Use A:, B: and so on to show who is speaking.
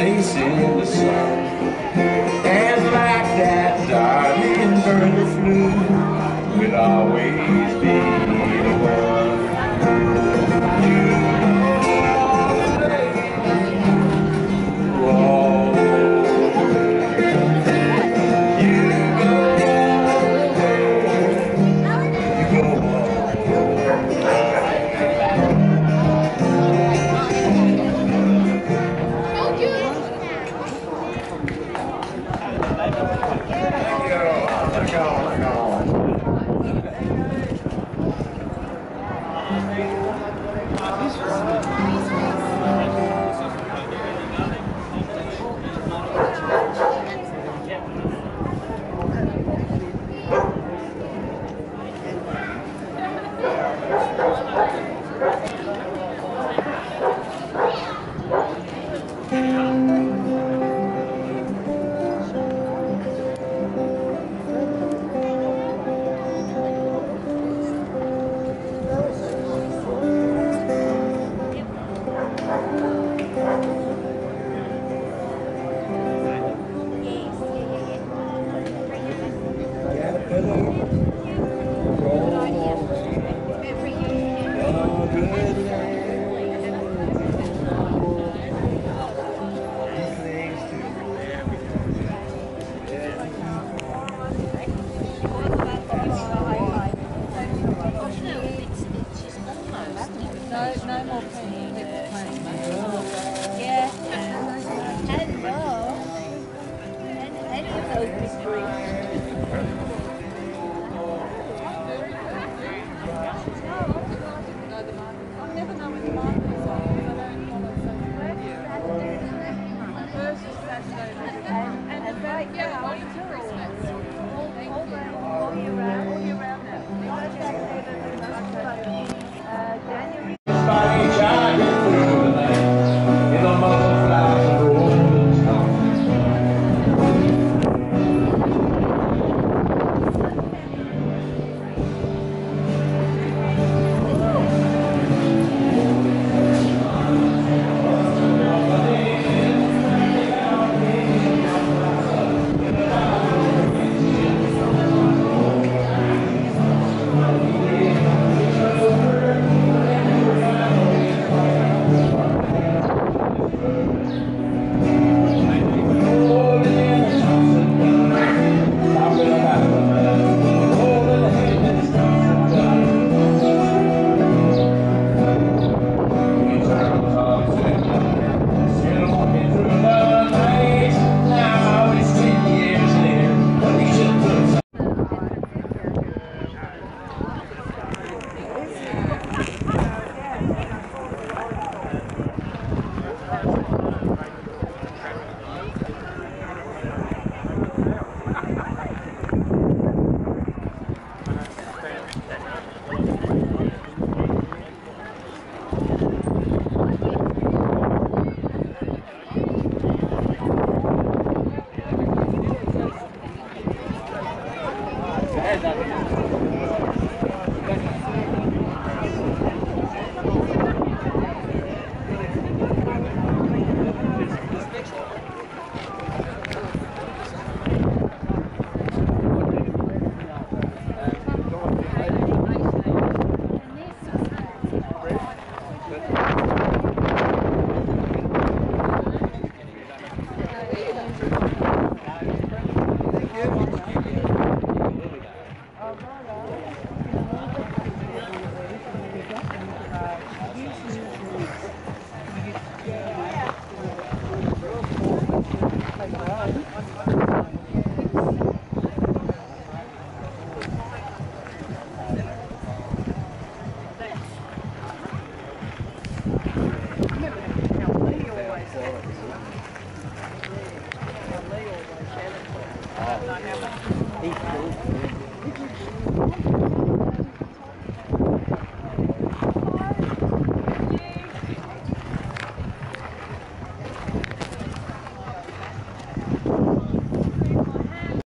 A: place in the sun. And like that darling bird that flew, we'll always be the one.
B: No more pain. Yeah. Hello. Any of those big breeds. I never know when the market is on because I don't follow social media. First is Saturday and right now until Christmas. All year round. All year round now. January.